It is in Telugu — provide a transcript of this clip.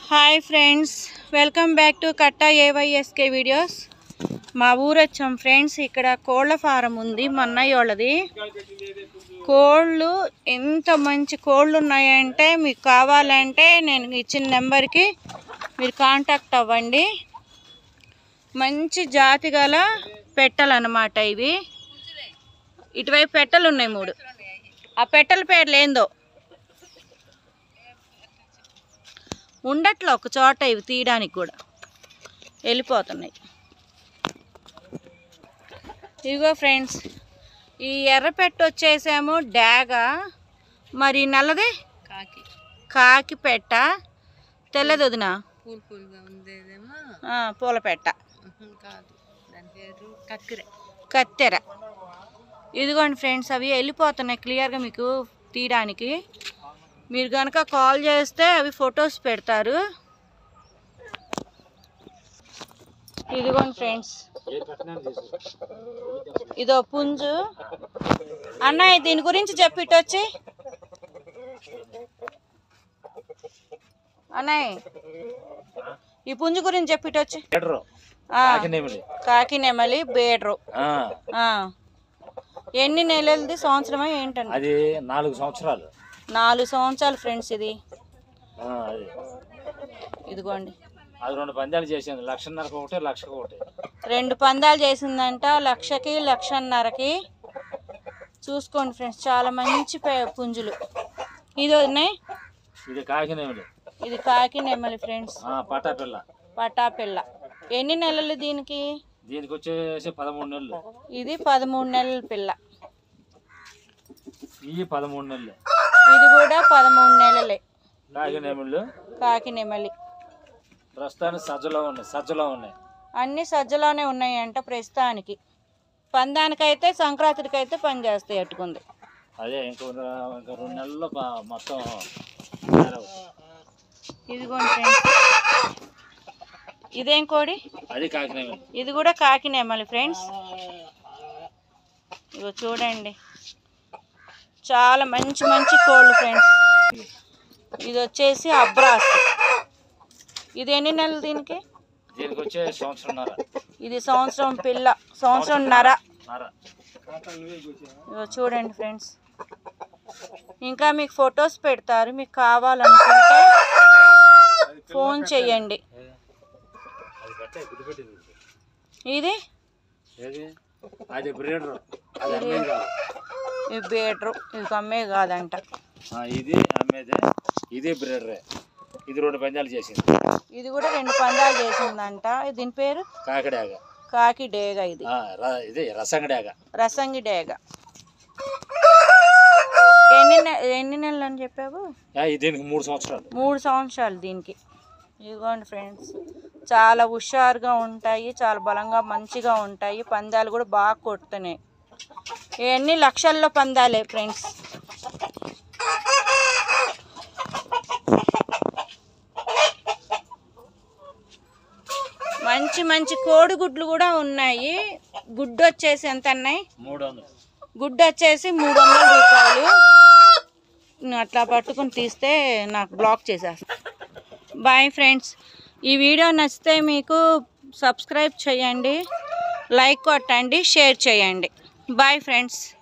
Hi friends, welcome back to Katta AYSK videos. మా ఊరు వచ్చాం ఫ్రెండ్స్. ఇక్కడ కోళ్ళ ఫారం ఉంది మా అన్నయ్య వాళ్ళది. కోళ్ళు ఎంత మంచి కోళ్ళు ఉన్నాయంటే మీకు కావాలంటే నేను ఇచ్చిన నెంబర్కి మీరు కాంటాక్ట్ అవ్వండి. మంచి జాతి గల పెట్టలన్నమాట ఇవి. ఇటువైపు పెట్టలు ఉన్నాయి 3. ఆ పెట్టల పేర్లు ఏందో ఉండట్లో ఒక చోట ఇవి తీయడానికి కూడా వెళ్ళిపోతున్నాయి. ఇదిగో ఫ్రెండ్స్, ఈ ఎర్రపెట్ట వచ్చేసేమో డాగ, మరి నల్లది కాకి పెట్ట, తెల్లది వదిన పూలపెట్ట, కత్తెర. ఇదిగోండి ఫ్రెండ్స్, అవి వెళ్ళిపోతున్నాయి క్లియర్గా మీకు తీయడానికి. మీరు కనుక కాల్ చేస్తే అవి ఫొటోస్ పెడతారు. ఇదిగోండి ఫ్రెండ్స్, ఇదో పుంజు. అన్నయ్య దీని గురించి చెప్పిట్టొచ్చి. అన్నయ్య ఈ పుంజు గురించి చెప్పిట్టొచ్చి. కాకి నెమలి బేడ్రు. ఎన్ని నెలలది, సంవత్సరమా ఏంటండి? అది 4 సంవత్సరాలు. 4 సంవత్సరాలు ఫ్రెండ్స్. ఇది ఇదిగోండి, అది 2 పందాలు చేసింది. 1,50,000 ఒకటి, 1,00,000 ఒకటి. 2 పందాలు చేసిందంట. 1,00,000కి 1,50,000కి. చూసుకోండి ఫ్రెండ్స్, చాలా మంచి పుంజులు. ఇది ఉన్నాయి. ఇది కాకి నెమలి. ఇది కాకి నెమలి ఫ్రెండ్స్. పటాపిల్ల. పటాపిల్ల. ఎన్ని నెలలు దీనికి? దీనికి వచ్చేసి 13 నెలలు. ఇది 13 నెలల పిల్ల. ఇవి 13 నెలలు. ఇది కూడా 13 నెలలే. కాకి నెమళ్ళు. కాకి నెమలి ప్రస్తుతానికి సజ్జలో ఉన్నాయి. అన్ని సజ్జలోనే ఉన్నాయంట ప్రస్తుతానికి. పందానికైతే సంక్రాంతికి అయితే పని చేస్తాయి అట్టుకుంది. అదే ఇంకా 2 నెలల్లో మొత్తం. ఇదిగోండి ఫ్రెండ్స్, ఇదేం కోడి? అది కాకి నెమలి. ఇది కూడా కాకి నెమలి ఫ్రెండ్స్. ఇగో చూడండి, చాలా మంచి మంచి కోళ్ళు ఫ్రెండ్స్. ఇది వచ్చేసి అబ్రాస్. ఇది ఎన్ని నెలలు దీనికి? దీనికి వచ్చే 1 సంవత్సరంన్నర. ఇది సంవత్సరం పిల్ల, 1 సంవత్సరంన్నర. ఇగో చూడండి ఫ్రెండ్స్, ఇంకా మీకు ఫొటోస్ పెడతారు. మీకు కావాలనుకుంటే ఫోన్ చెయ్యండి. ఇది అది బ్రీడర్. ఇది బేడ్రు. ఇది అమ్మే కాదంట. ఇది అమ్మేదే. ఇది బ్రీడరే. ఇది 2 పందాలు చేసింది. ఇది కూడా 2 పందాలు చేసిందంట. దీని పేరు కాకిడాగ. కాకి డేగ. ఇది రసంగి డేగ. రసంగి డేగ. ఎన్ని నెలలు అని చెప్పావు? దీనికి 3 సంవత్సరాలు. 3 సంవత్సరాలు దీనికి. ఇదిగోండి ఫ్రెండ్స్, చాలా హుషారుగా ఉంటాయి, చాలా బలంగా మంచిగా ఉంటాయి. పందాలు కూడా బాగా కొడుతున్నాయి. ఇవన్నీ లక్షల్లో పందాలే ఫ్రెండ్స్. మంచి మంచి కోడిగుడ్లు కూడా ఉన్నాయి. గుడ్డు వచ్చేసి ఎంత అన్నాయి? 300. గుడ్డు వచ్చేసి 300 రూపాయలు. అట్లా పట్టుకుని తీస్తే నాకు బ్లాక్ చేసేస్తా. బాయ్ ఫ్రెండ్స్, ఈ వీడియో నచ్చితే మీకు సబ్స్క్రైబ్ చేయండి, లైక్ కొట్టండి, షేర్ చేయండి. Bye friends.